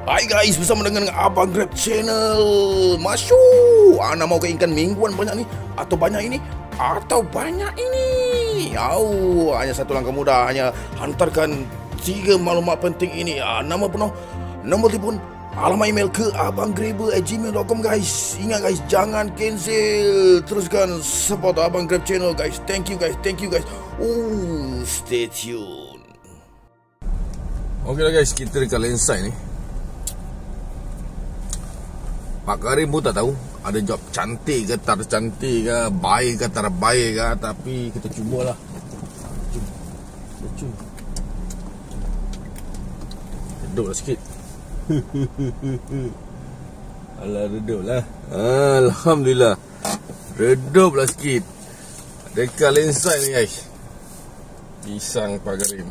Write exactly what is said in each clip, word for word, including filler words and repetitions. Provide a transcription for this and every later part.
Hai guys, bersama dengan Abang Grab Channel. Masuk. Ana mau keinginkan mingguan banyak ni, atau banyak ini, atau banyak ini. Au, hanya satu langkah mudah, hanya hantarkan tiga maklumat penting ini. Ah, nama penuh, nombor telefon, alamat email ke abanggrabber at gmail dot com guys. Ingat guys, jangan cancel. Teruskan support Abang Grab Channel guys. Thank you guys, thank you guys. Oh, stay tune. Okey lah guys, kita dekat Landside ni. Pak Karim pun tak tahu ada job cantik ke tak cantik ke, baik ke tak baik ke, tapi kita cubalah. Cuba. Cuba. Reduplah sikit. Alah, reduplah. Alhamdulillah. Reduplah sikit. Dekat Landside ni guys. Pisang Pak Karim.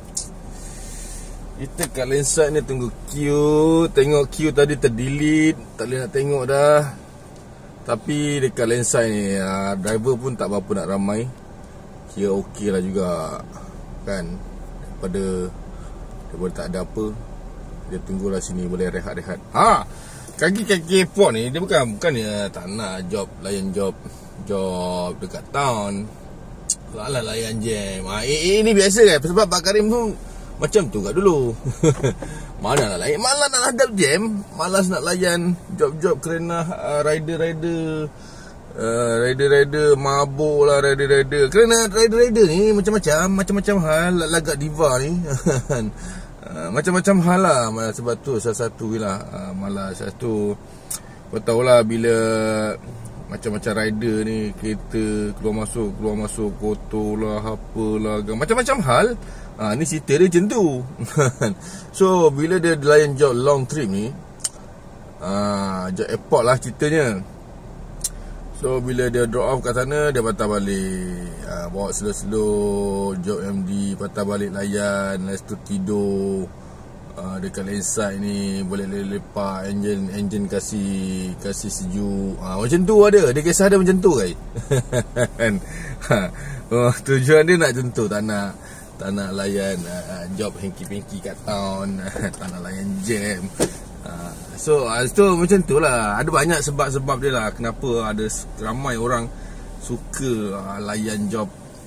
Kita kat Landside ni tunggu queue. Tengok queue tadi terdelete, tak boleh nak tengok dah. Tapi dekat Landside ni uh, driver pun tak berapa nak ramai. Kira okey lah juga kan. Daripada Daripada tak ada apa, dia tunggulah sini boleh rehat-rehat. Ha, kaki-kaki airport ni dia bukan bukan dia tak nak job, layan job Job dekat town. Alah, layan jam. Ha, ini biasa kan. Sebab Pak Karim tu macam tu kat dulu. Mana nak layan, malas nak hadap jam, malas nak layan job-job kerana uh, rider-rider uh, rider-rider mabuk lah, rider-rider. Kerana rider-rider ni macam-macam, macam-macam hal. Lagak diva ni uh, macam-macam hal lah. Sebab tu salah satu lah uh, malas. Satu kau tahulah bila macam-macam rider ni, kereta keluar masuk, keluar masuk, kotor lah, apalah, macam-macam hal. Ha, ni cerita dia macam tu. So bila dia layan job long trip ni, ha, job airport lah ceritanya. So bila dia drop off kat sana, dia patah balik, ha, bawa slow-slow job M D, patah balik layan. Lepas tu tidur ha, dekat Landside ni, boleh lepak, engine engine kasih kasih sejuk, ha, macam tu ada. Dia kisah dia macam tu guys. Ha, oh, tujuan dia nak macam tu, tak nak tak nak layan uh, job hanky-panky kat town. Tak nak layan jam. uh, So uh, so macam tu lah. Ada banyak sebab-sebab dia lah kenapa ada ramai orang suka uh, layan job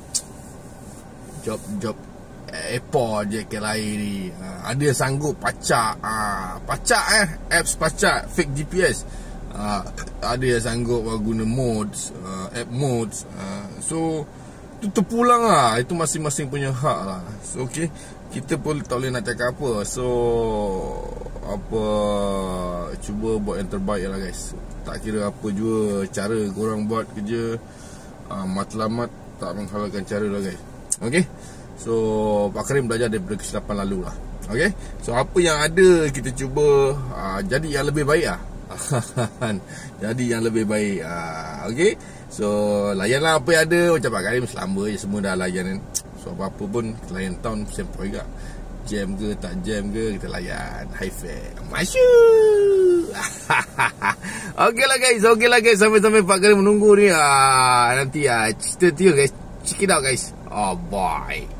Job-job airport je ke lain ni. uh, Ada yang sanggup pacak, uh, Pacak eh apps pacak, fake G P S. uh, Ada yang sanggup uh, guna modes, uh, app modes. uh, So itu terpulang lah. Itu masing-masing punya hak lah. So okay, kita pun tak boleh nak cakap apa. So apa, cuba buat yang terbaik lah guys. Tak kira apa jua cara korang buat kerja, uh, matlamat tak menghalalkan cara lah guys. Okay, so Pak Karim belajar daripada kesilapan lalu lah. Okay, so apa yang ada kita cuba uh, jadi yang lebih baik lah. Jadi yang lebih baik. uh, Okay, so layanlah apa yang ada. Macam Pak Karim selamba je semua dah layan kan. So apa-apa pun layan town sempoi juga. Jam ke tak jam ke, kita layan high fare. Masyuk. Okay lah guys, okay lah guys. Sampai-sampai Pak Karim menunggu ni. uh, Nanti uh, cerita tu guys. Check it out guys. Oh boy.